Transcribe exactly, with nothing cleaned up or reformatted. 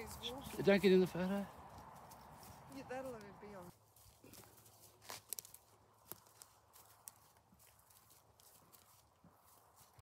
he's walking. Don't get in the photo. Yeah, that'll be on.